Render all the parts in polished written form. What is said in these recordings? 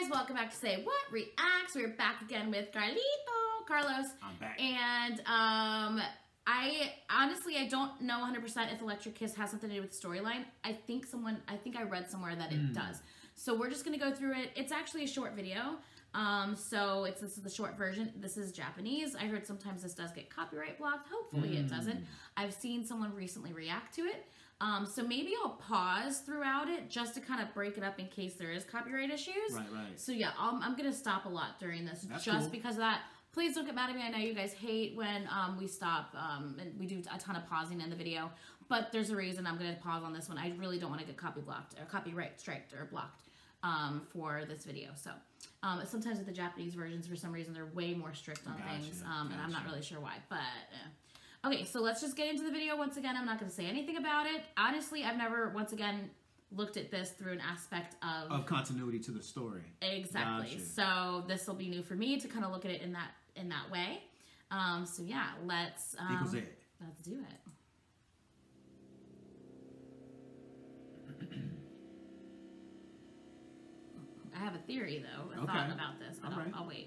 guys, welcome back to Say What Reacts. We're back again with Carlos. I'm back. And I honestly don't know 100% if Electric Kiss has something to do with the storyline. I think I read somewhere that it does. So we're just gonna go through it. It's actually a short video. So this is the short version. This is Japanese. I heard sometimes this does get copyright blocked. Hopefully it doesn't. I've seen someone recently react to it. So maybe I'll pause throughout it just to kind of break it up in case there is copyright issues. Right. So yeah, I'm going to stop a lot during this. That's just cool. because of that. Please don't get mad at me. I know you guys hate when we stop and we do a ton of pausing in the video. But there's a reason I'm going to pause on this one. I really don't want to get copyright striked or blocked for this video. So sometimes with the Japanese versions, for some reason, they're way more strict on things. And I'm not really sure why. But okay, so let's just get into the video. Once again, I'm not going to say anything about it. Honestly, I've never, once again, looked at this through an aspect of continuity to the story. Exactly. Gotcha. So this will be new for me to kind of look at it in that way. So yeah, let's do it. I have a theory though, a thought about this, but I'll wait.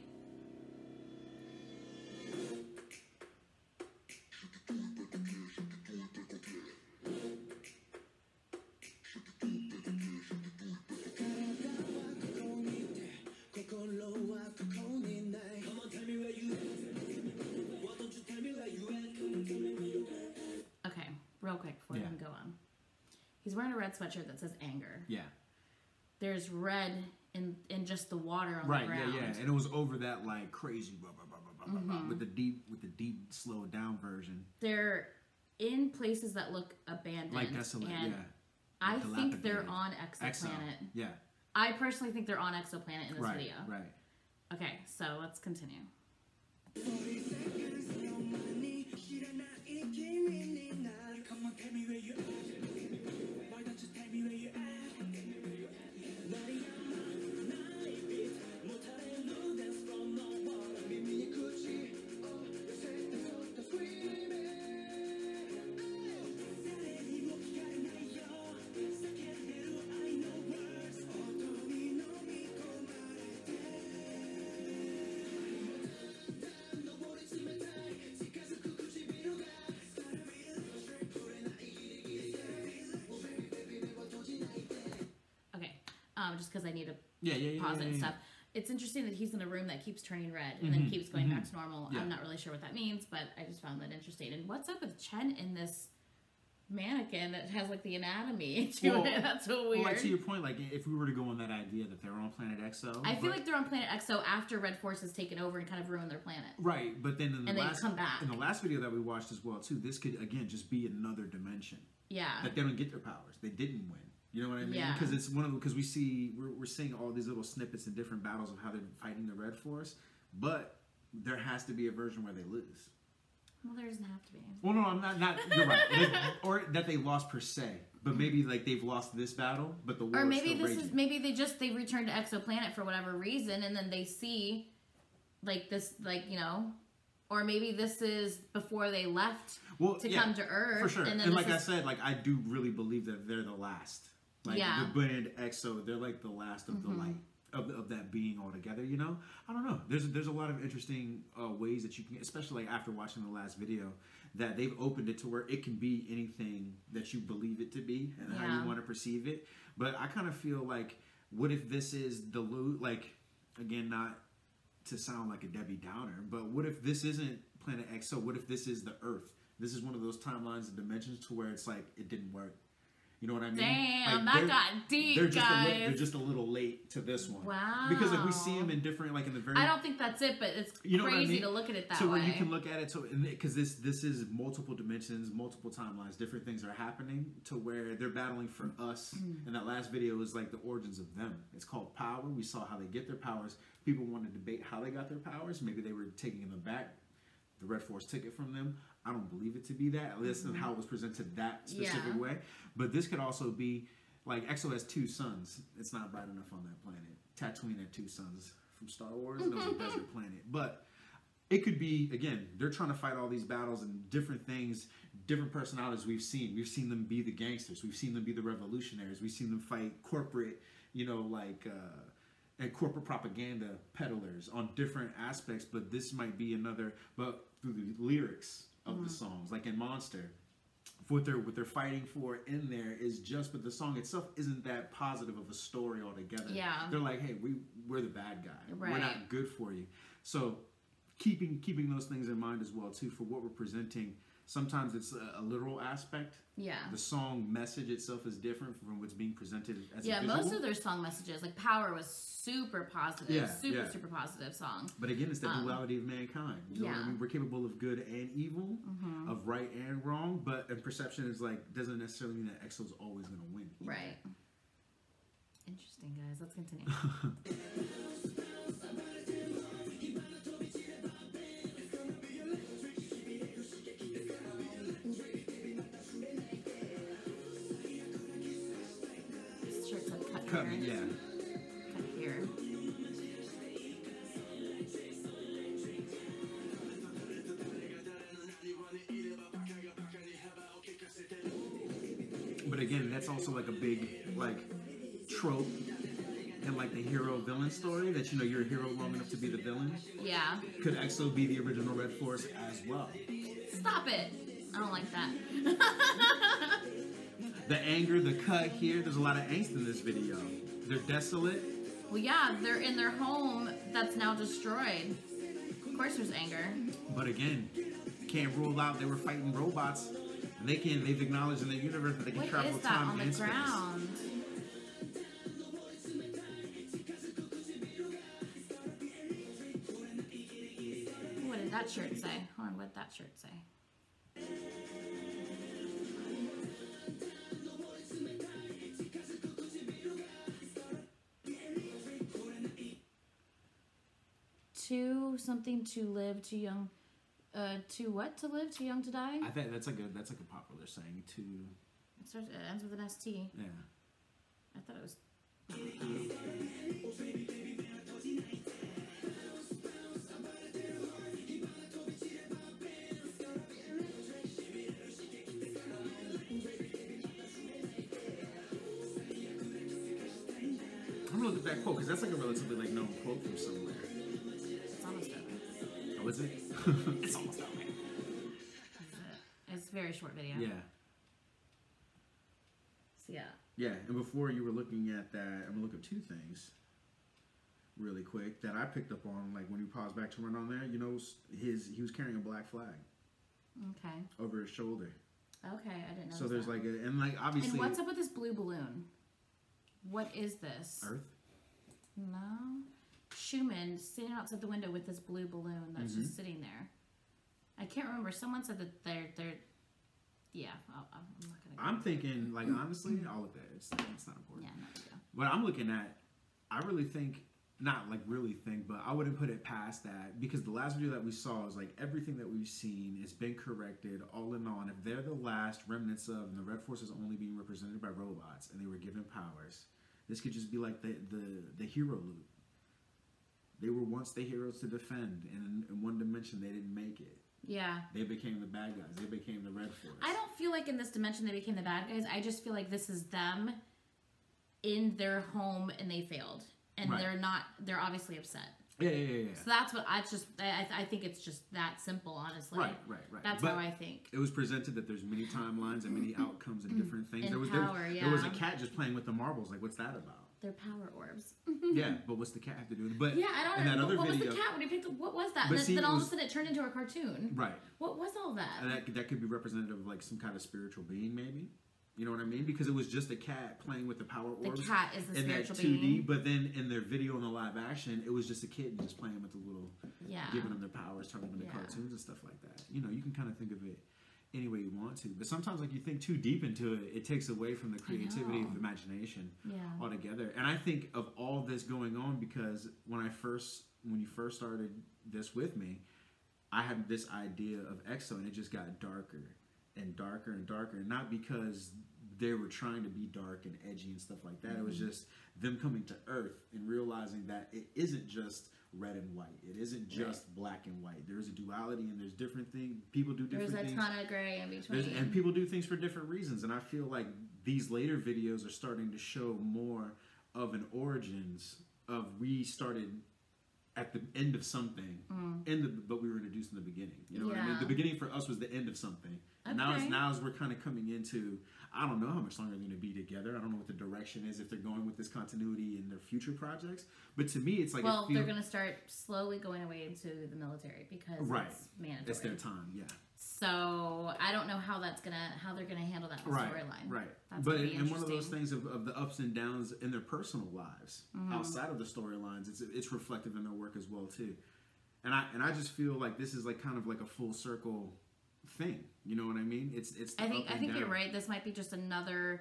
Okay, real quick before we can go on. He's wearing a red sweatshirt that says anger. Yeah. There's red in just the water on the ground. Yeah. And it was over that like crazy with the deep slowed down version. They're in places that look abandoned. Like desolate, and I think they're on Exoplanet. Yeah. I personally think they're on Exoplanet in this video. Right. Okay, so let's continue. Just because I need to pause it and stuff. It's interesting that he's in a room that keeps turning red and then keeps going back to normal. I'm not really sure what that means, but I just found that interesting. And what's up with Chen in this mannequin that has like the anatomy to it? That's so weird. Well, like, to your point, like if we were to go on that idea that they're on Planet Exo, I feel like they're on Planet Exo after Red Force has taken over and kind of ruined their planet. Right, but then in the last video that we watched as well too, this could again just be another dimension. Yeah, that they don't get their powers. They didn't win. You know what I mean? Yeah. Because it's we're seeing all these little snippets in different battles of how they're fighting the Red Force, but there has to be a version where they lose. Well, there doesn't have to be. Well, no, I'm not. You're right. Or that they lost per se, but maybe like they've lost this battle, but the war. Or maybe is still raging. they returned to Exoplanet for whatever reason, and then they see like this, or maybe this is before they left come to Earth. For sure. And like I said, like I do really believe that they're the last. Like the band EXO, they're like the last of the light of that being altogether. You know, I don't know. There's a lot of interesting ways that you can, especially like after watching the last video, that they've opened it to where it can be anything that you believe it to be and how you want to perceive it. But I kind of feel like, what if this is the like, again, not to sound like a Debbie Downer, but what if this isn't Planet EXO? What if this is the Earth? This is one of those timelines and dimensions to where it's like it didn't work. You know what I mean? Damn, like, that got deep, they're just a little late to this one. Wow. Because like we see them in different, like in the very. I don't think that's it, but it's crazy to look at it that way. So where you can look at it, because this is multiple dimensions, multiple timelines, different things are happening to where they're battling for us. And that last video is like the origins of them. It's called Power. We saw how they get their powers. People want to debate how they got their powers. Maybe they were taking them back. The Red Force took it from them. I don't believe it to be that. At least in how it was presented that specific way. But this could also be, like, EXO has 2 suns. It's not bright enough on that planet. Tatooine had 2 suns from Star Wars. And it was a desert planet. But it could be, again, they're trying to fight all these battles and different things, different personalities we've seen. We've seen them be the gangsters. We've seen them be the revolutionaries. We've seen them fight corporate, you know, like and corporate propaganda peddlers on different aspects, but this might be another, but through the lyrics of the songs, like in Monster, what they're fighting for in there is just, but the song itself isn't that positive of a story altogether. Yeah. They're like, hey, we're the bad guy. Right. We're not good for you. So keeping those things in mind as well too for what we're presenting. Sometimes it's a literal aspect. Yeah. The song message itself is different from what's being presented as a visual. Most of their song messages, like Power was super positive. Yeah, Super positive song. But again, it's the duality of mankind. You know what I mean? We're capable of good and evil, of right and wrong, and perception is like, doesn't necessarily mean that EXO's always going to win. Either. Right. Interesting, guys. Let's continue. This shirt's like cut here. Yeah. Cut here. But again, that's also like a big like trope in like the hero villain story that you know you're a hero long enough to be the villain. Yeah. Could EXO be the original Red Force as well? Stop it. I don't like that. The anger, the cut here, there's a lot of angst in this video. They're desolate. Well, yeah, they're in their home that's now destroyed. Of course there's anger. But again, can't rule out they were fighting robots. And they've acknowledged in the universe that they can What travel is that time on the and space. ground? What did that shirt say? Hold on, what did that shirt say? Something to live, too young. To what? To live, too young to die? I think that's like a popular saying too. It ends with an ST. Yeah. I thought it was. I'm gonna look at that quote because that's like a relatively like known quote from somewhere. It's almost over. Oh, is it? It's almost over. It's a very short video. Yeah. So yeah. Yeah, and before you were looking at that, I'm gonna look up two things really quick that I picked up on. Like when you pause back to run on there, you know, he was carrying a black flag. Okay. Over his shoulder. Okay, I didn't know. So there's like and like obviously. And what's up with this blue balloon? What is this? Earth. No. Schumann standing outside the window with this blue balloon that's just sitting there. I can't remember. Someone said that they're. Yeah, I'm not gonna. I'm thinking like honestly, all of that. It's not important. Yeah, no big deal. What I'm looking at, I really think. Not like really think, but I wouldn't put it past that because the last video that we saw is like everything that we've seen has been corrected all in all. And if they're the last remnants of, and the Red Force is only being represented by robots and they were given powers, this could just be like the hero loop. They were once the heroes to defend, and in one dimension they didn't make it. Yeah. They became the bad guys. They became the Red Force. I don't feel like in this dimension they became the bad guys. I just feel like this is them in their home and they failed. And right. They're obviously upset. Yeah. So that's what I think it's just that simple, honestly. Right. That's but how I think. It was presented that there's many timelines and many outcomes and different things. And There was a cat just playing with the marbles. Like, what's that about? They're power orbs. Yeah, but what's the cat have to do with it? But yeah, I don't know. That other what video, was the cat when he picked up? What was that? But Then all of a sudden it turned into a cartoon. Right. What was all that? And that could be representative of like some kind of spiritual being, maybe. You know what I mean? Because it was just a cat playing with the power orbs. The cat is the spiritual that 2D, being. but then in their video in the live action, it was just a kid just playing with the little, giving them their powers, turning them into cartoons and stuff like that. You know, you can kind of think of it any way you want to. But sometimes, like, you think too deep into it, it takes away from the creativity of imagination altogether. And I think of all this going on because when you first started this with me, I had this idea of EXO, and it just got darker and darker and darker. And not because they were trying to be dark and edgy and stuff like that. It was just them coming to Earth and realizing that it isn't just red and white. It isn't just black and white. There's a duality and there's different things. People do different things. There's a ton of gray in between. And people do things for different reasons. And I feel like these later videos are starting to show more of an origins we started at the end of something, but we were introduced in the beginning. You know what I mean? The beginning for us was the end of something. And now as we're kind of coming into, I don't know how much longer they're going to be together. I don't know what the direction is, if they're going with this continuity in their future projects. But to me, it's like... Well, they're going to start slowly going away into the military because it's mandatory. It's their time, yeah. So I don't know how they're going to handle that storyline. Right. That's but and one of those things of the ups and downs in their personal lives outside of the storylines, it's reflective in their work as well too. And I just feel like this is like kind of like a full circle thing. You know what I mean? It's I think you're right. This might be just another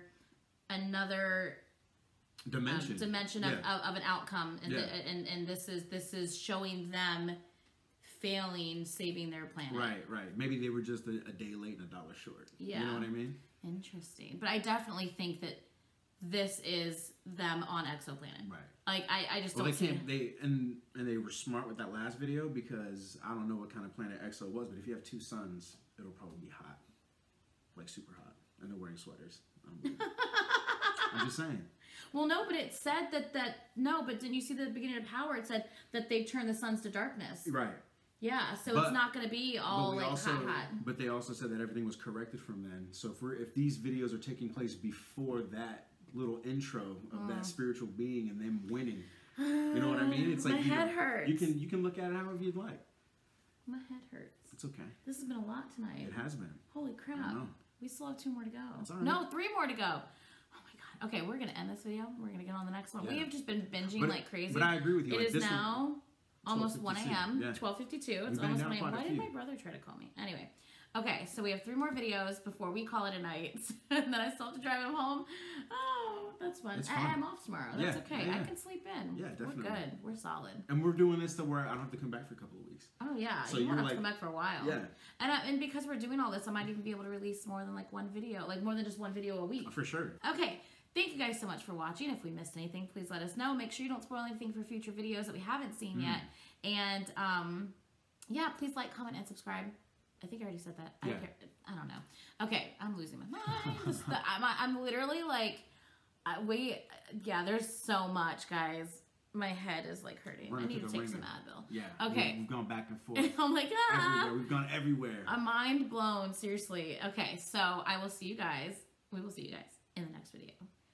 dimension of an outcome, and this is showing them failing, saving their planet. Right. Maybe they were just a day late and $1 short. Yeah. You know what I mean? Interesting. But I definitely think that this is them on Exoplanet. Right. Like I just don't see they were smart with that last video, because I don't know what kind of planet Exo was, but if you have 2 suns, it'll probably be hot. Like super hot. And they're wearing sweaters. I'm just saying. Well, no, but it said but didn't you see the beginning of Power? It said that they've turned the suns to darkness. Right. Yeah, so it's not going to be all like hot. But they also said that everything was corrected from then. So if these videos are taking place before that little intro of that spiritual being and them winning, you know what I mean? It's like my head hurts. You can look at it however you'd like. My head hurts. It's okay. This has been a lot tonight. It has been. Holy crap! We still have 2 more to go. That's all right. No, 3 more to go. Oh my god. Okay, we're gonna end this video. We're gonna get on the next one. Yeah. We have just been binging like crazy. But I agree with you. It is now almost 1 a.m. Yeah. 12:52. It's almost 1 a.m. Why did my brother try to call me? Anyway. Okay, so we have 3 more videos before we call it a night. And then I still have to drive him home. Oh, that's fun. I'm off tomorrow. That's okay. Yeah. I can sleep in. Yeah, definitely. We're good. We're solid. And we're doing this to where I don't have to come back for a couple of weeks. Oh, yeah. So you won't have to come back for a while. Yeah. And because we're doing all this, I might even be able to release more than like 1 video. Like more than just 1 video a week. For sure. Okay. Thank you guys so much for watching. If we missed anything, please let us know. Make sure you don't spoil anything for future videos that we haven't seen yet. And, yeah, please like, comment, and subscribe. I think I already said that. Yeah. I don't know. Okay, I'm losing my mind. I'm literally like, there's so much, guys. My head is like hurting. I need to take some Advil. Yeah. Okay. We've gone back and forth. I'm like, everywhere. We've gone everywhere. I'm mind blown, seriously. Okay, so we will see you guys in the next video.